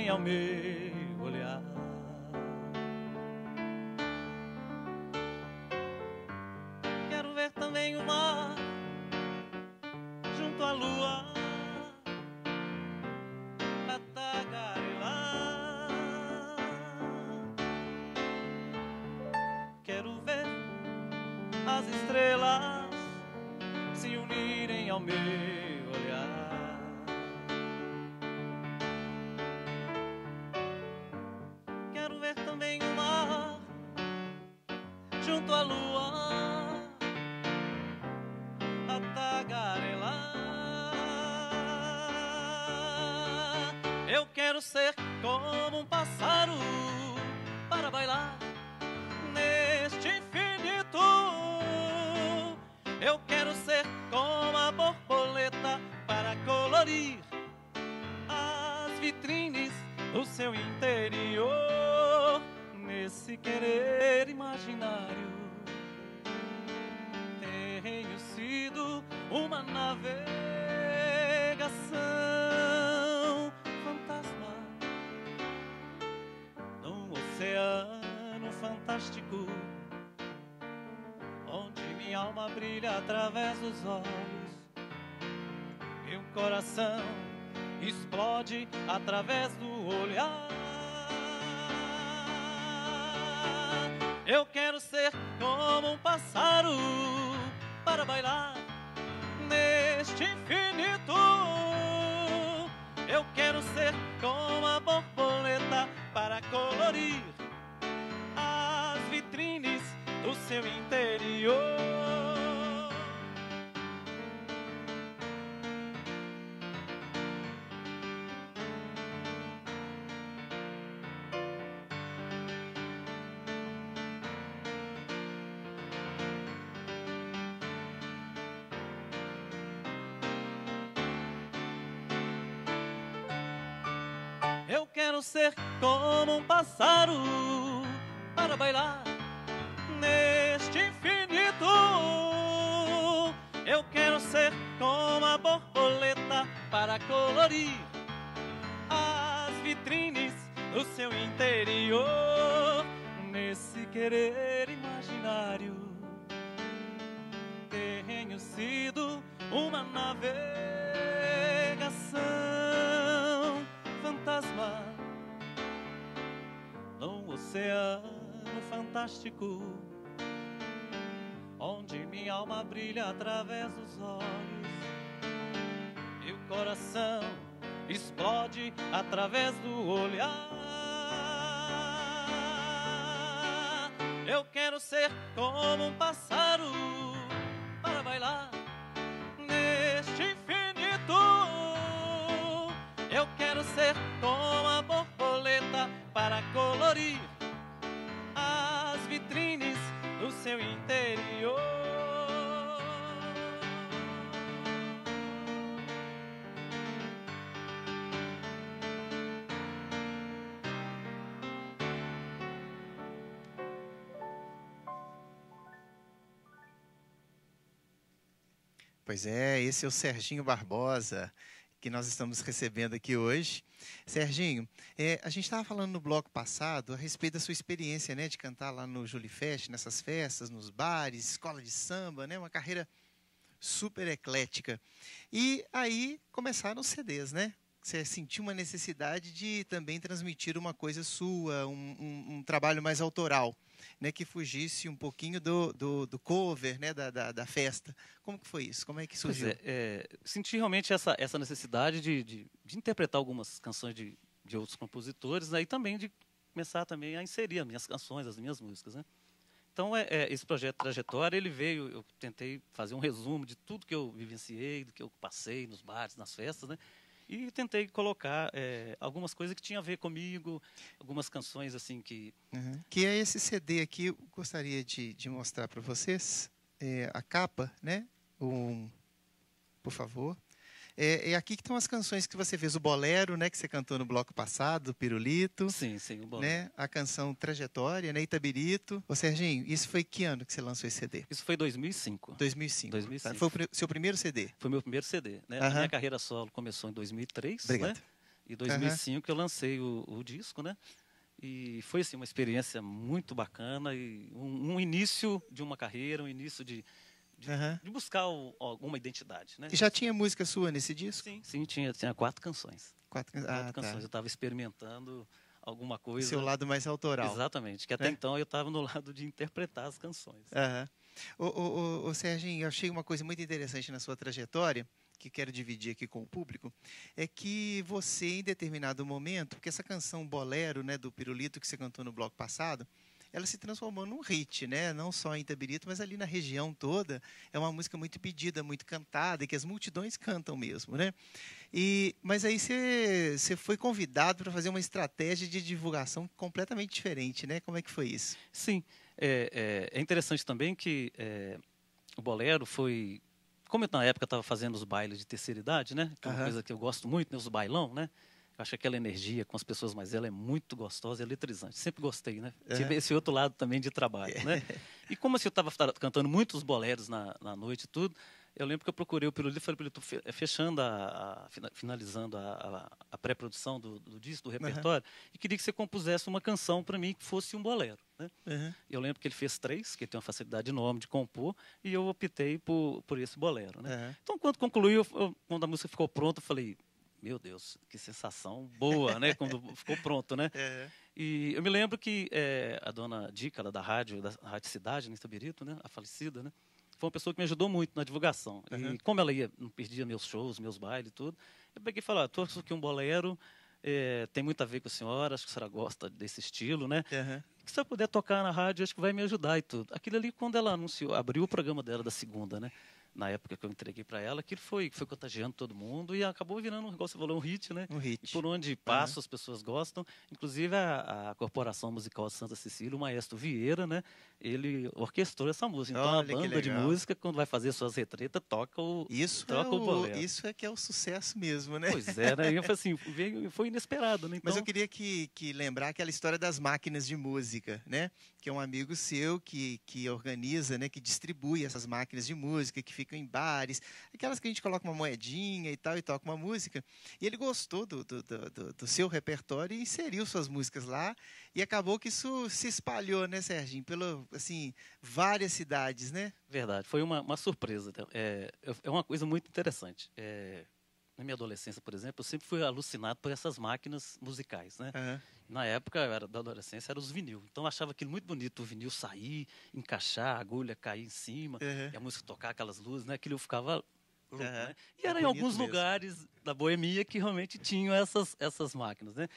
unirem ao meu olhar. Quero ver também o mar junto à lua pra tagarelar. Quero ver as estrelas se unirem ao meu olhar. Quero ver também o mar junto à lua a tagarelar. Eu quero ser como um pássaro para bailar neste infinito. Eu quero ser como a borboleta para colorir as vitrines do seu interior. Nesse querer imaginário tenho sido uma navegação fantasma num oceano fantástico, onde minha alma brilha através dos olhos, meu coração explode através do olhar. Eu quero ser como um pássaro para bailar neste infinito. Eu quero ser como a borboleta para colorir as vitrines do seu interior. Eu quero ser como um pássaro para bailar neste infinito. Eu quero ser como a borboleta para colorir as vitrines do seu interior. Nesse querer imaginário tenho sido uma navegação fantasma num oceano fantástico, onde minha alma brilha através dos olhos, meu coração explode através do olhar. Eu quero ser como um pássaro para bailar neste infinito. Eu quero ser como a borboleta para colorir as vitrines do seu interior. Pois é, esse é o Serginho Barbosa, que nós estamos recebendo aqui hoje. Serginho, a gente estava falando no bloco passado a respeito da sua experiência, né, de cantar lá no Julifest, nessas festas, nos bares, escola de samba, né, uma carreira super eclética. E aí começaram os CDs, né? Você sentiu uma necessidade de também transmitir uma coisa sua, um trabalho mais autoral, né, que fugisse um pouquinho do cover, né, da festa. Como que foi isso? Como é que surgiu? Senti realmente essa necessidade de interpretar algumas canções de outros compositores, né, e também de começar também a inserir as minhas canções, as minhas músicas, né? Então, esse projeto Trajetória, ele veio, eu tentei fazer um resumo de tudo que eu vivenciei, do que eu passei nos bares, nas festas, né? E tentei colocar algumas coisas que tinham a ver comigo, algumas canções assim que... Uhum. Que é esse CD aqui, eu gostaria de mostrar para vocês, a capa, né? Por favor. É aqui que estão as canções que você fez, o Bolero, né, que você cantou no bloco passado, o Pirulito. Sim, sim, o Bolero. Né, a canção Trajetória, né, Itabirito. Ô, Serginho, isso foi que ano que você lançou esse CD? Isso foi 2005. 2005. 2005. Tá? Foi o seu primeiro CD? Foi meu primeiro CD. Né? Uhum. A minha carreira solo começou em 2003. Obrigado. Né? E em 2005 eu lancei o disco, né? E foi assim uma experiência muito bacana e um início de uma carreira, um início de buscar alguma identidade, né? E já tinha música sua nesse disco? Sim, tinha 4 canções. 4 canções. Eu estava experimentando alguma coisa. O seu lado mais autoral. Exatamente, que até então eu estava no lado de interpretar as canções. Ô, Serginho, eu achei uma coisa muito interessante na sua trajetória, que quero dividir aqui com o público, é que você, em determinado momento, porque essa canção Bolero, né, do Pirulito, que você cantou no bloco passado, ela se transformou num hit, né? Não só em Itabirito, mas ali na região toda. É uma música muito pedida, muito cantada, e que as multidões cantam mesmo, né? Mas aí você foi convidado para fazer uma estratégia de divulgação completamente diferente, né? Como é que foi isso? Sim, é interessante também que o Bolero foi... Como eu, na época, estava fazendo os bailes de terceira idade, né? Que é uma coisa que eu gosto muito, né? Os bailão, né? Eu acho que aquela energia com as pessoas mais velhas é muito gostosa e eletrizante. Sempre gostei, né? Tive esse outro lado também de trabalho, né? E como assim, eu estava cantando muitos boleros na noite e tudo, eu lembro que eu procurei o Pirulito e falei, Pirulito, fechando, finalizando a pré-produção do disco, do repertório, e queria que você compusesse uma canção para mim que fosse um bolero, né? Eu lembro que ele fez 3, que ele tem uma facilidade enorme de compor, e eu optei por esse bolero, né? Então, quando concluiu, quando a música ficou pronta, eu falei... Meu Deus, que sensação boa, né? Quando ficou pronto, né? E eu me lembro que a dona Dica, da Rádio Cidade, em Itabirito, né? A falecida, né? Foi uma pessoa que me ajudou muito na divulgação. E como ela não perdia meus shows, meus bailes e tudo, eu peguei e falei, trouxe aqui um bolero, tem muito a ver com a senhora, acho que a senhora gosta desse estilo, né? Que se eu puder tocar na rádio, acho que vai me ajudar e tudo. Aquilo ali, quando ela anunciou, abriu o programa dela da segunda, né? Na época que eu entreguei para ela, aquilo foi contagiando todo mundo e acabou virando, igual você falou, um hit, né? Um hit. E por onde passa, as pessoas gostam. Inclusive, a Corporação Musical de Santa Cecília, o maestro Vieira, né? Ele orquestrou essa música. Então, Olha, a banda de música, quando vai fazer suas retretas, toca o bolero. Isso é que é o sucesso mesmo, né? Pois é, né? E assim, foi inesperado, né? Então... Mas eu queria que lembrar aquela história das máquinas de música, né? Que é um amigo seu que organiza, né? Que distribui essas máquinas de música, que ficam em bares, aquelas que a gente coloca uma moedinha e tal, e toca uma música. E ele gostou do seu repertório e inseriu suas músicas lá, e acabou que isso se espalhou, né, Serginho? Assim, várias cidades, né? Verdade, foi uma surpresa. É uma coisa muito interessante. Na minha adolescência, por exemplo, eu sempre fui alucinado por essas máquinas musicais, né? Na época da adolescência, eram os vinil. Então, eu achava aquilo muito bonito, o vinil sair, encaixar, a agulha cair em cima, e a música tocar aquelas luzes, né? Aquilo eu ficava louco, né? E era em alguns lugares da boemia que realmente tinham essas máquinas, né?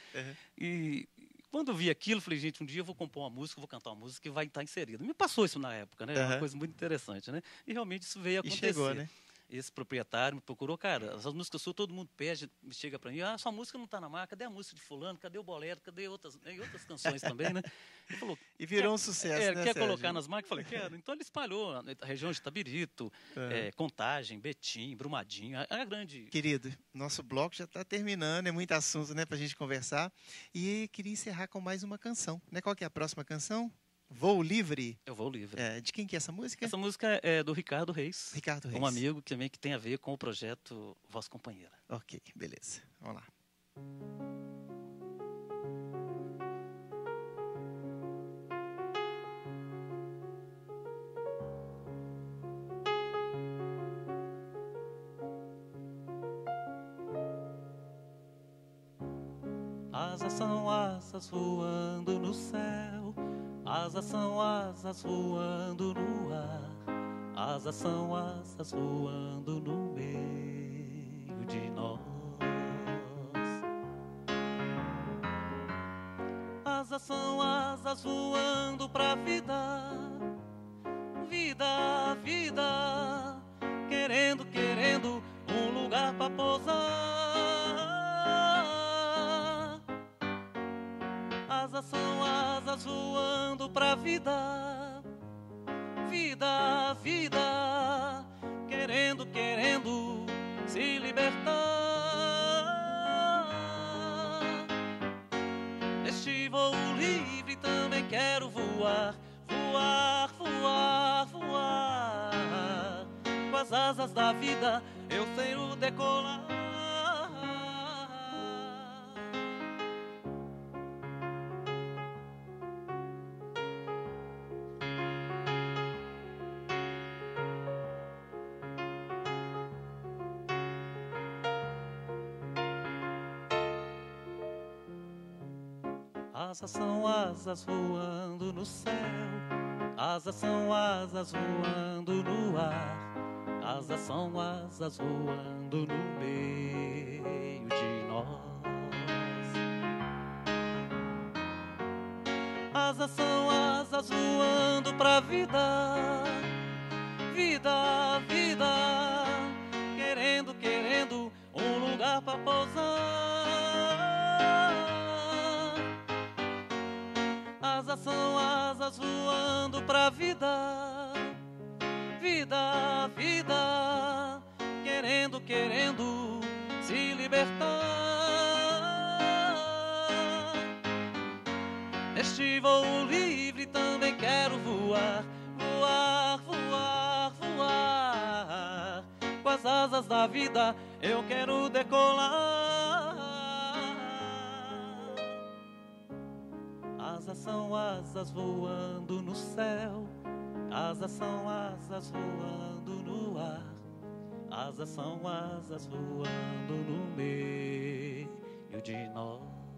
E quando eu vi aquilo, eu falei, gente, um dia eu vou compor uma música, vou cantar uma música que vai estar inserida. Me passou isso na época, né? É uma coisa muito interessante, né? E realmente isso veio a acontecer. E chegou, né? Esse proprietário me procurou, cara, essas músicas suas, todo mundo pede, chega para mim, sua música não está na marca, cadê a música de fulano, cadê o bolero, cadê outras canções também, né? Ele falou, e virou um sucesso, né, quer colocar nas marcas? Eu falei, quero. Então ele espalhou a região de Itabirito, Contagem, Betim, Brumadinho, a grande... Querido, nosso bloco já está terminando, é muito assunto, né, para a gente conversar, e queria encerrar com mais uma canção, né? Qual que é a próxima canção? Voo Livre? Eu Vou Livre. De quem que é essa música? Essa música é do Ricardo Reis. Ricardo Reis. Um amigo também que tem a ver com o projeto Voz Companheira. Ok, beleza. Vamos lá. Asas são asas voando no céu, asas são asas voando no ar, asas são asas voando no meio de nós. Asas são asas voando pra vida, vida, vida, querendo um lugar pra pousar. Asas são asas voando pra vida, vida, vida, querendo se libertar. Neste voo livre também quero voar, voar, voar, voar. Com as asas da vida eu sei o decolar. Asas são asas voando no céu, asas são asas voando no ar, asas são asas voando no meio de nós. Asas são asas voando pra vida, vida, vida, querendo, querendo um lugar pra pousar. Asas são asas voando pra vida, vida, vida, querendo, querendo se libertar. Neste voo livre também quero voar, voar, voar, voar. Com as asas da vida eu quero decolar. Asas são asas voando no céu, asas são asas voando no ar, asas são asas voando no meio de nós.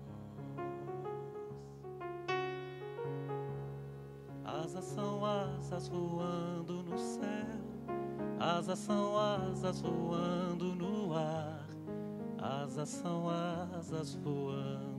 Asas são asas voando no céu, asas são asas voando no ar, asas são asas voando